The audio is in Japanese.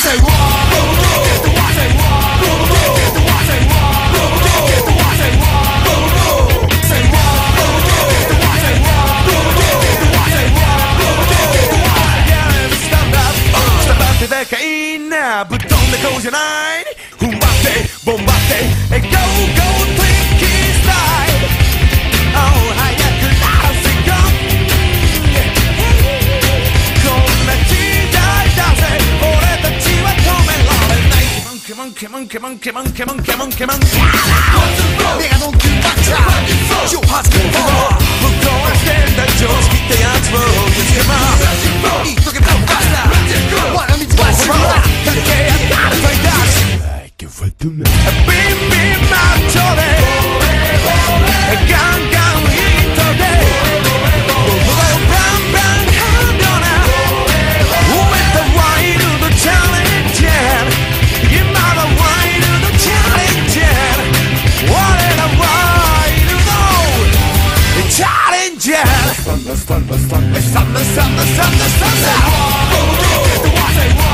でかいなぶっ飛んでこうじゃない踏ん張ってボンバってゴーゴートリッキースタイル早くラスイコこんな時代だぜ俺たちは止められないケモンケモンケモンケモンケモンケモンケモンネガドンキューバッチャー挑発くんぶっ壊してんだ常識ってやつを見つけま言っとけばバスターわらみつばしろだけやったらファイタービンビンマッチョでガンガンヒットで僕らをバンバンハンドなWith the wild challenge今のワイルドチャレンジ我らワイルドチャレンジスタンダスタンダスタンダスタンダスタンダスタンダスタンダ